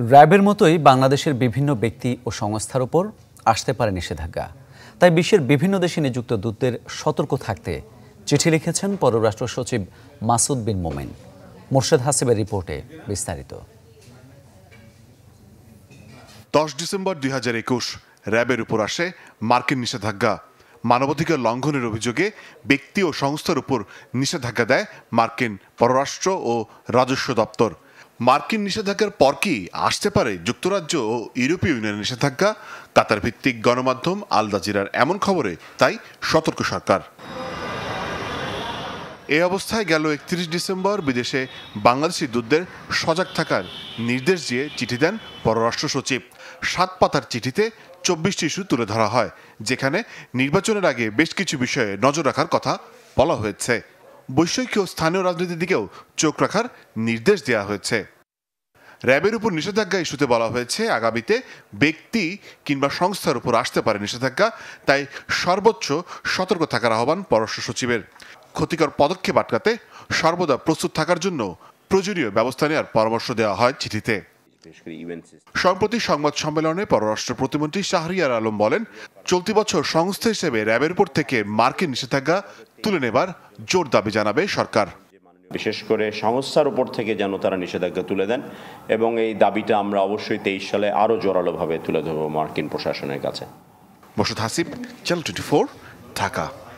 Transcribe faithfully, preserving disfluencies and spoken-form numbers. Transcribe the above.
র্যাবের মতোই বাংলাদেশের বিভিন্ন ব্যক্তি ও সংস্থার উপর আসতে পারে নিষেধাজ্ঞা। তাই বিশ্বের বিভিন্ন দেশে নিযুক্ত দূতদের সতর্ক থাকতে চিঠি লিখেছেন পররাষ্ট্র সচিব মাসুদ বিন মোমেন। মোর্শেদ হাসিবের রিপোর্টে বিস্তারিত। দশ ডিসেম্বর দুই হাজার একুশ র্যাবের উপর আসে মার্কিন নিষেধাজ্ঞা। মানবাধিকার লঙ্ঘনের অভিযোগে ব্যক্তি ও সংস্থার উপর নিষেধাজ্ঞা দেয় মার্কিন পররাষ্ট্র ও রাজস্ব দপ্তর। মার্কিন নিষেধাজ্ঞার পর কি আসতে পারে যুক্তরাজ্য ও ইউরোপীয় ইউনিয়নের নিষেধাজ্ঞা? কাতার ভিত্তিক গণমাধ্যম আল জাজিরার এমন খবরে তাই সতর্ক সরকার। এই অবস্থায় গেল একত্রিশ ডিসেম্বর বিদেশে বাংলাদেশি দূতদের সজাগ থাকার নির্দেশ দিয়ে চিঠি দেন পররাষ্ট্র সচিব। সাত পাতার চিঠিতে চব্বিশটি ইস্যু তুলে ধরা হয়, যেখানে নির্বাচনের আগে বেশ কিছু বিষয়ে নজর রাখার কথা বলা হয়েছে। বৈষয়িক ও স্থানীয় রাজনীতির দিকেও চোখ রাখার নির্দেশ দেওয়া হয়েছে। র্যাবের উপর নিষেধাজ্ঞা ইস্যুতে বলা হয়েছে, আগামীতে ব্যক্তি কিংবা সংস্থার উপর আসতে পারে নিষেধাজ্ঞা, তাই সর্বোচ্চ সতর্ক থাকার আহ্বান পররাষ্ট্র সচিবের। ক্ষতিকর পদক্ষেপ আটকাতে সর্বদা প্রস্তুত থাকার জন্য প্রয়োজনীয় ব্যবস্থা নেওয়ার পরামর্শ দেওয়া হয় চিঠিতে। সম্প্রতি সংবাদ সম্মেলনে পররাষ্ট্র প্রতিমন্ত্রী শাহরিয়ার আলম বলেন, চলতি বছর সংস্থা হিসেবে র্যাবের উপর থেকে মার্কিন নিষেধাজ্ঞা তুলে নেবার জোর দাবি জানাবে সরকার। বিশেষ করে সংস্থার উপর থেকে যেন তারা নিষেধাজ্ঞা তুলে দেন, এবং এই দাবিটা আমরা অবশ্যই তেইশ সালে আরও জোরালোভাবে তুলে ধরব মার্কিন প্রশাসনের কাছে। Morshed Hasib, channel twenty four, Dhaka.